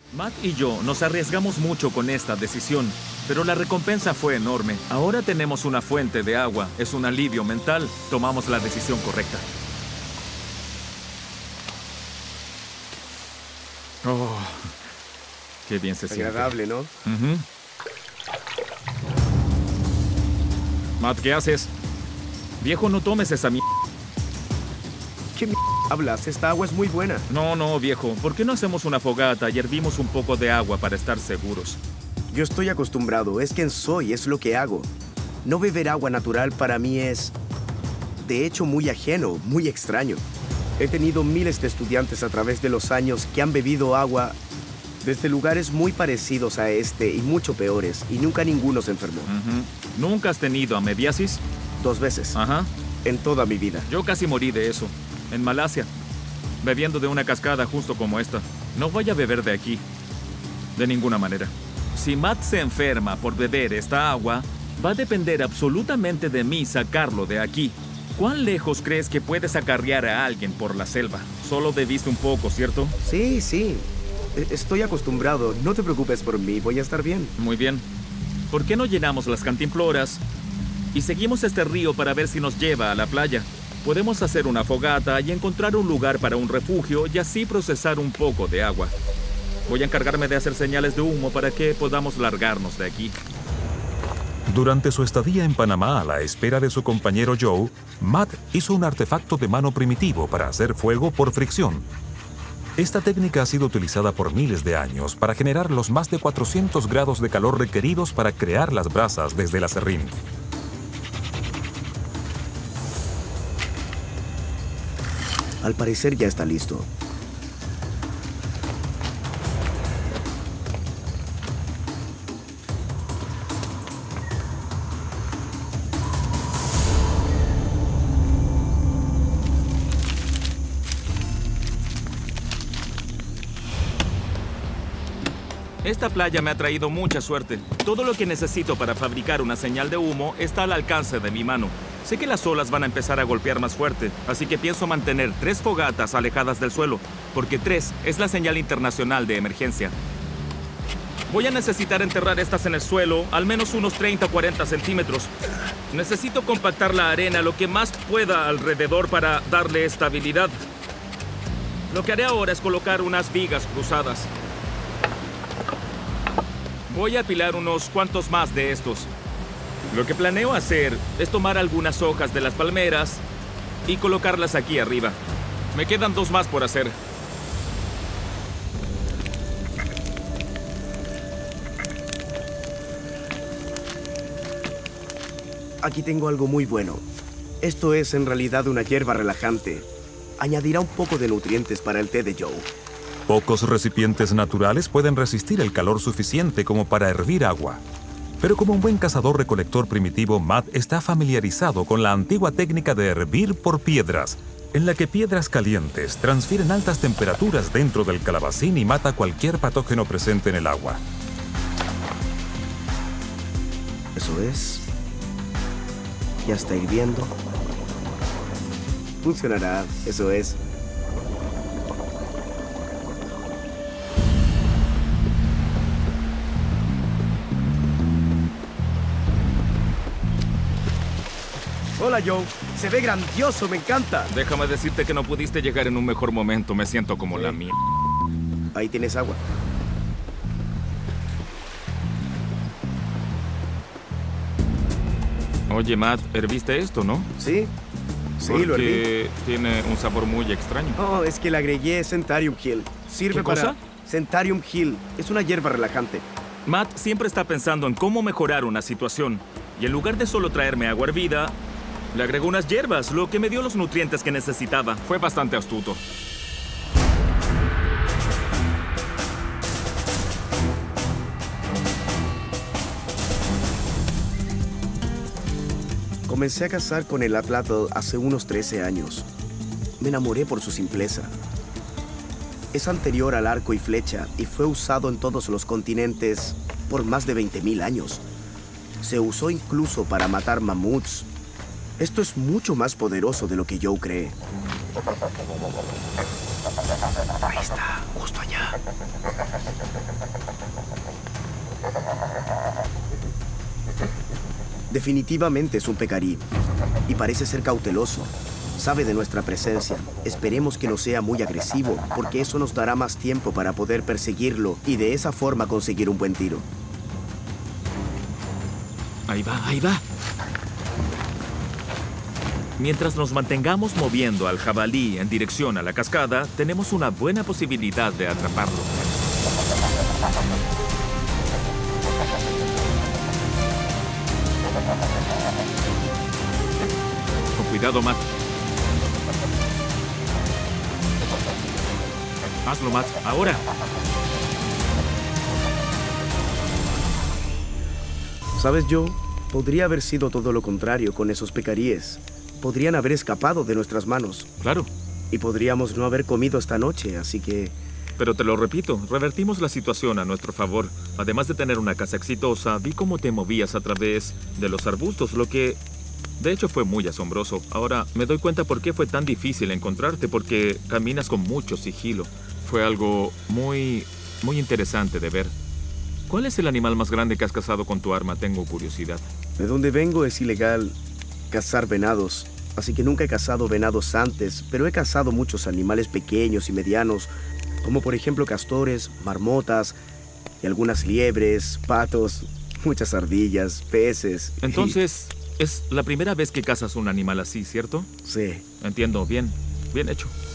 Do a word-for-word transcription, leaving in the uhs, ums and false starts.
Matt y yo nos arriesgamos mucho con esta decisión, pero la recompensa fue enorme. Ahora tenemos una fuente de agua, es un alivio mental. Tomamos la decisión correcta. Oh, qué bien se siente. Agradable, ¿no? Uh-huh. Matt, ¿qué haces? Viejo, no tomes esa mierda. ¿Qué m hablas? Esta agua es muy buena. No, no, viejo. ¿Por qué no hacemos una fogata y hervimos un poco de agua para estar seguros? Yo estoy acostumbrado. Es quien soy, es lo que hago. No beber agua natural para mí es, de hecho, muy ajeno, muy extraño. He tenido miles de estudiantes a través de los años que han bebido agua desde lugares muy parecidos a este y mucho peores, y nunca ninguno se enfermó. Uh-huh. ¿Nunca has tenido amebiasis? Dos veces. Ajá. En toda mi vida. Yo casi morí de eso. En Malasia, bebiendo de una cascada justo como esta. No voy a beber de aquí, de ninguna manera. Si Matt se enferma por beber esta agua, va a depender absolutamente de mí sacarlo de aquí. ¿Cuán lejos crees que puedes acarrear a alguien por la selva? Solo bebiste un poco, ¿cierto? Sí, sí. Estoy acostumbrado. No te preocupes por mí, voy a estar bien. Muy bien. ¿Por qué no llenamos las cantimploras y seguimos este río para ver si nos lleva a la playa? Podemos hacer una fogata y encontrar un lugar para un refugio y así procesar un poco de agua. Voy a encargarme de hacer señales de humo para que podamos largarnos de aquí. Durante su estadía en Panamá a la espera de su compañero Joe, Matt hizo un artefacto de mano primitivo para hacer fuego por fricción. Esta técnica ha sido utilizada por miles de años para generar los más de cuatrocientos grados de calor requeridos para crear las brasas desde el aserrín. Al parecer ya está listo. Esta playa me ha traído mucha suerte. Todo lo que necesito para fabricar una señal de humo está al alcance de mi mano. Sé que las olas van a empezar a golpear más fuerte, así que pienso mantener tres fogatas alejadas del suelo, porque tres es la señal internacional de emergencia. Voy a necesitar enterrar estas en el suelo, al menos unos treinta o cuarenta centímetros. Necesito compactar la arena lo que más pueda alrededor para darle estabilidad. Lo que haré ahora es colocar unas vigas cruzadas. Voy a apilar unos cuantos más de estos. Lo que planeo hacer es tomar algunas hojas de las palmeras y colocarlas aquí arriba. Me quedan dos más por hacer. Aquí tengo algo muy bueno. Esto es en realidad una hierba relajante. Añadirá un poco de nutrientes para el té de Joe. Pocos recipientes naturales pueden resistir el calor suficiente como para hervir agua. Pero como un buen cazador-recolector primitivo, Matt está familiarizado con la antigua técnica de hervir por piedras, en la que piedras calientes transfieren altas temperaturas dentro del calabacín y mata cualquier patógeno presente en el agua. Eso es. Ya está hirviendo. Funcionará, eso es. Hola, Joe. Se ve grandioso, me encanta. Déjame decirte que no pudiste llegar en un mejor momento. Me siento como sí. la mía. Ahí tienes agua. Oye, Matt, herviste esto, ¿no? Sí. Sí, Porque lo herví. Tiene un sabor muy extraño. Oh, es que le agregué Centarium Hill. Sirve ¿Qué para... cosa? Centarium Hill. Es una hierba relajante. Matt siempre está pensando en cómo mejorar una situación. Y en lugar de solo traerme agua hervida, le agregó unas hierbas, lo que me dio los nutrientes que necesitaba. Fue bastante astuto. Comencé a cazar con el atlatl hace unos trece años. Me enamoré por su simpleza. Es anterior al arco y flecha y fue usado en todos los continentes por más de veinte mil años. Se usó incluso para matar mamuts. Esto es mucho más poderoso de lo que Joe cree. Ahí está, justo allá. Definitivamente es un pecarí. Y parece ser cauteloso. Sabe de nuestra presencia. Esperemos que no sea muy agresivo, porque eso nos dará más tiempo para poder perseguirlo y de esa forma conseguir un buen tiro. Ahí va, ahí va. Mientras nos mantengamos moviendo al jabalí en dirección a la cascada, tenemos una buena posibilidad de atraparlo. Con cuidado, Matt. Hazlo, Matt. Ahora. ¿Sabes, Joe? Podría haber sido todo lo contrario con esos pecaríes. Podrían haber escapado de nuestras manos. Claro. Y podríamos no haber comido esta noche, así que... Pero te lo repito, revertimos la situación a nuestro favor. Además de tener una caza exitosa, vi cómo te movías a través de los arbustos, lo que... de hecho fue muy asombroso. Ahora me doy cuenta por qué fue tan difícil encontrarte, porque caminas con mucho sigilo. Fue algo muy... muy interesante de ver. ¿Cuál es el animal más grande que has cazado con tu arma? Tengo curiosidad. De donde vengo es ilegal cazar venados, así que nunca he cazado venados antes, pero he cazado muchos animales pequeños y medianos, como por ejemplo castores, marmotas, y algunas liebres, patos, muchas ardillas, peces. Entonces, y... es la primera vez que cazas un animal así, ¿cierto? Sí. Entiendo, bien, bien hecho.